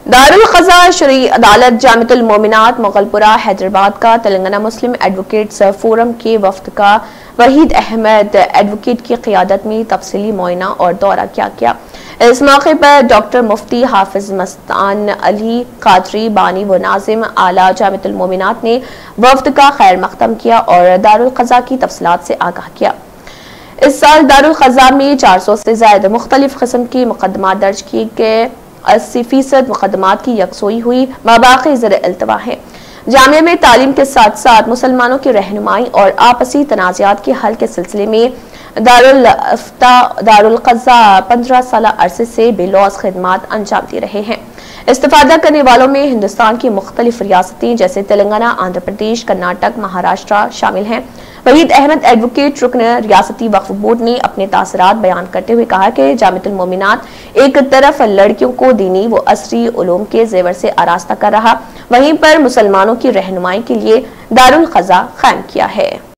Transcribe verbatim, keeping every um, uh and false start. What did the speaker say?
दारुल क़ज़ा शरई अदालत जामिअतुल मोमिनात मुग़लपुरा हैदराबाद का तेलंगाना मुस्लिम advocates forum के वफ़द का वहीद अहमद एडवोकेट की क़ियादत में तफसीली मुआयना और दौरा किया गया। इस मौके पर डॉक्टर मुफ्ती हाफिज मस्तान अली कादरी बानी व नाजिम आला जामिअतुल मोमिनात ने वफ़द का खैर मक़दम किया और दारुल क़ज़ा की तफसीलात से आगाह किया। इस साल दारुल क़ज़ा में चार सौ से ज्यादा मुख्तलिफ किस्म के मुकदमा दर्ज किए गए। अस्सी फीसद मुकदमात की यकसोई हुई, माबाकी ज़र इल्तवा है। जामिया में तालीम के साथ साथ मुसलमानों की रहनुमाई और आपसी तनाज़ात के हल के सिलसिले में दारुल अफ्ता दारुल क़ज़ा पंद्रह साल अरसे से बेलौस खिदमात अंजाम दे रहे हैं। इस्तिफादा करने वालों में हिंदुस्तान की मुख्तलिफ रियासतें जैसे तेलंगाना, आंध्र प्रदेश, कर्नाटक, महाराष्ट्र शामिल हैं। वहीद अहमद एडवोकेट रुकन रियासती वक्फ बोर्ड ने अपने तासरात बयान करते हुए कहा कि जामिअतुल मोमिनात एक तरफ लड़कियों को दीनी व असरी उलूम के जेवर से आरास्ता कर रहा, वहीं पर मुसलमानों की रहनुमाई के लिए दारुल क़ज़ा कायम किया है।